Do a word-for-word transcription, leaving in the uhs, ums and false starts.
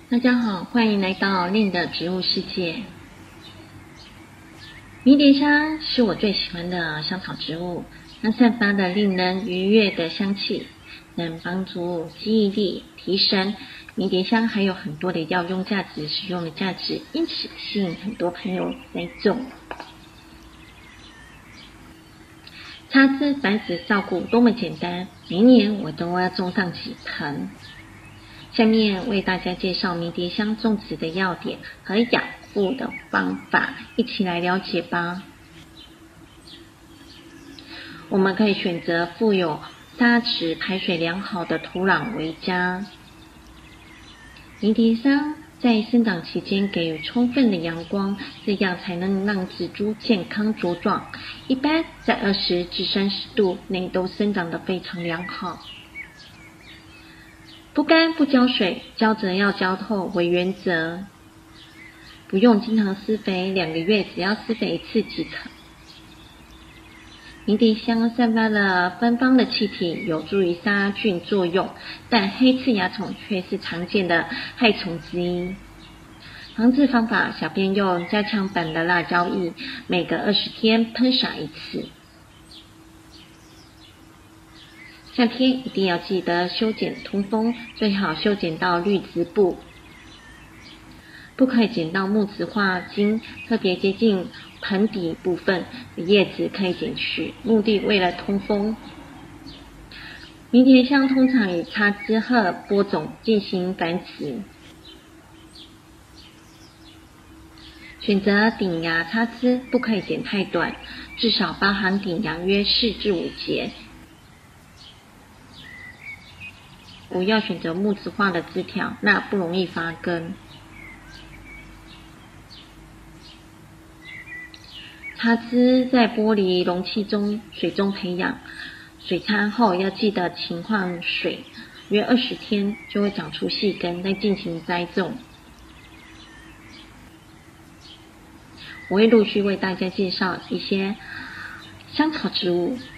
大家好，欢迎来到令的植物世界。迷迭香是我最喜欢的香草植物，它散发的令人愉悦的香气，能帮助记忆力提升。迷迭香还有很多的药用价值、使用的价值，因此吸引很多朋友来种。插枝繁殖照顾多么简单，每年我都要种上几盆。下面为大家介绍迷迭香种植的要点和养护的方法，一起来了解吧。我们可以选择富有沙质、排水良好的土壤为佳。迷迭香在生长期间给予充分的阳光，这样才能让植株健康茁壮。一般在二十至三十度内都生长得非常良好。不干不浇水，浇则要浇透为原则，不用经常施肥，两个月只要施肥一次即可。迷迭香散发了芬芳的气体，有助于杀菌作用，但黑刺蚜虫却是常见的害虫之一。防治方法，小编用加强版的辣椒液，每隔二十天喷洒一次。夏天一定要记得修剪通风，最好修剪到绿植部，不可以剪到木质化茎，特别接近盆底部分的叶子可以剪去，目的为了通风。迷迭香通常以插枝和播种进行繁殖，选择顶芽插枝，不可以剪太短，至少包含顶芽约四至五节。不要选择木质化的枝条，那不容易发根。插枝在玻璃容器中水中培养，水插后要记得勤换水，约二十天就会长出细根，再进行栽种。我会陆续为大家介绍一些香草植物